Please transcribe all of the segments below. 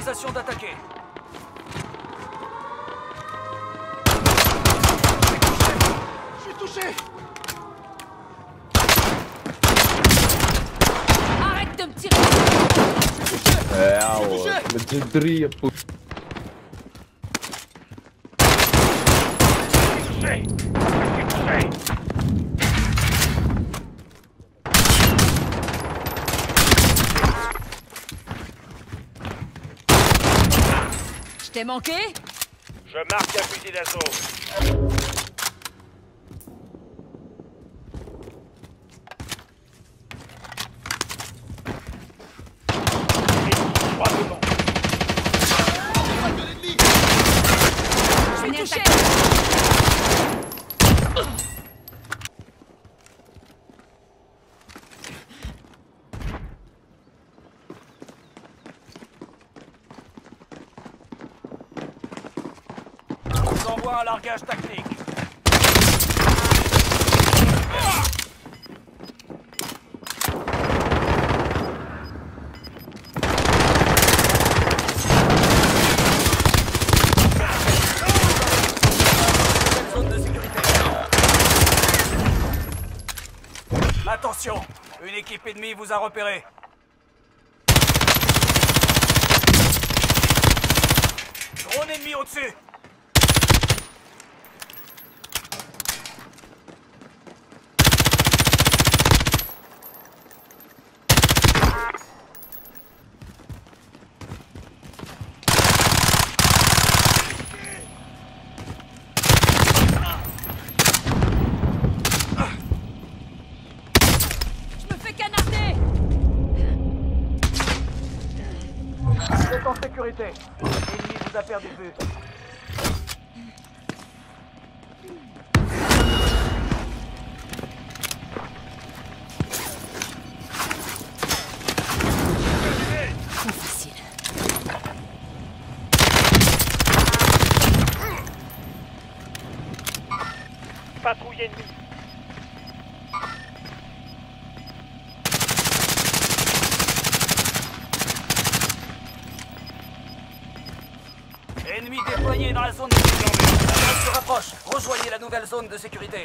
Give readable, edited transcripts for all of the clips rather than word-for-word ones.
Autorisation d'attaquer. Je suis touché. Arrête de me tirer. Legendary apa? Je t'ai manqué? Je marque un fusil d'assaut. Je suis touché. On vous envoie un largage tactique. Zone de sécurité. Attention, une équipe ennemie vous a repéré. Drone ennemi au-dessus. Je me fais canarder. Vous êtes en sécurité. L'ennemi vous a perdu de vue. Trop facile. Patrouille ennemie. Ennemi déployé dans la zone de sécurité. La zone se rapproche. Rejoignez la nouvelle zone de sécurité.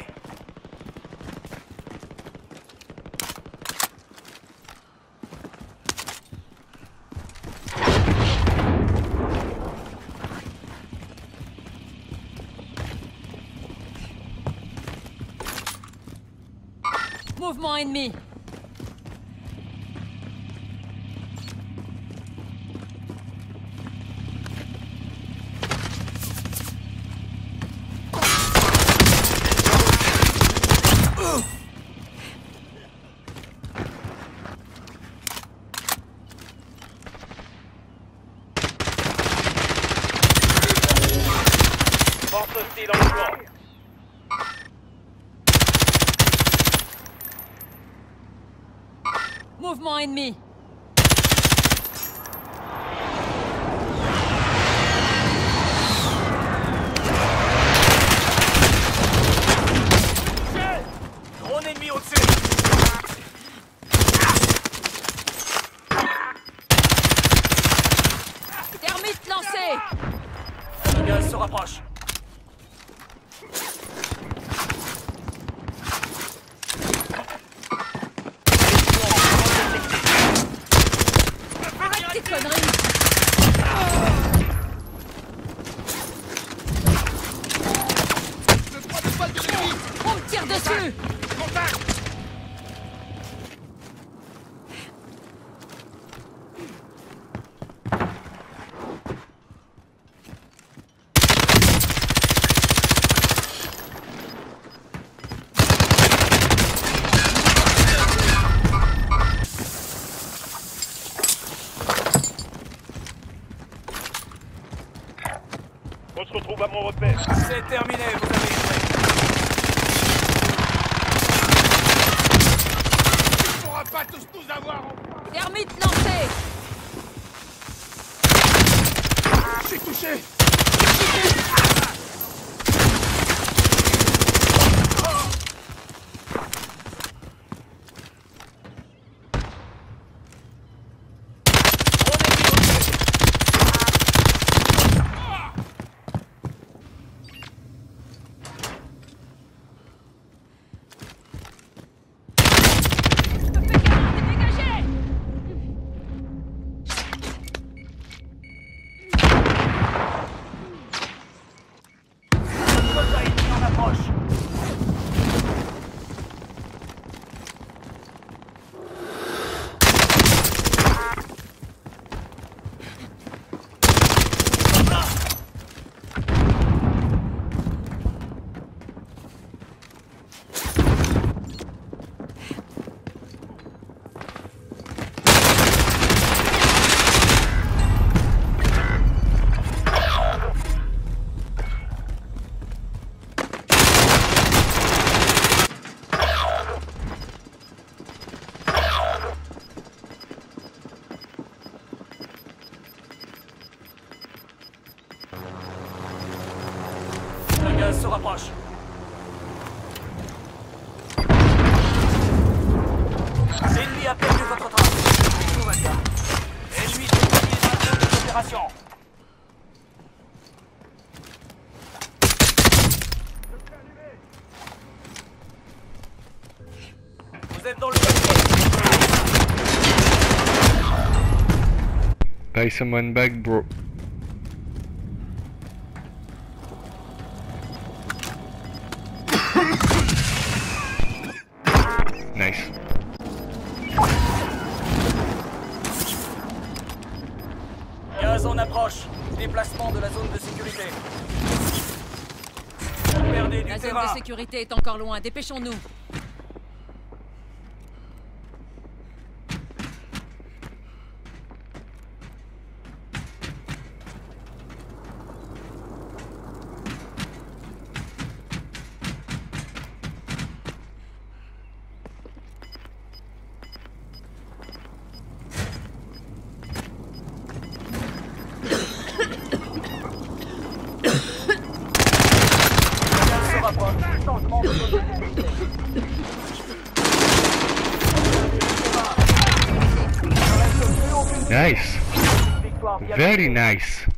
Mouvement ennemi. Force hostile en mouvement. Mouvement ennemi. Drone ennemi au-dessus. Thermite lancé. Le gaz se rapproche. Arrête tes conneries. Je prends des balles de l'ennemi. On me tire dessus. Contact. On se retrouve à mon repère. C'est terminé, vous avez échoué. Tu ne pourras pas tous nous avoir. Thermite lancé. Je suis touché. Gaz se rapproche. L'ennemi a perdu votre trace. Tout va bien. Ennemi détruit dans la zone d'opération. Vous êtes dans le Buy someone back, bro. Nice. Gaz en approche. Déplacement de la zone de sécurité. Vous perdez du La zone terrain. de sécurité est encore loin. Dépêchons-nous. Gaz se rapproche. Changement de zone de sécurité. Nice. Victoire. Very nice.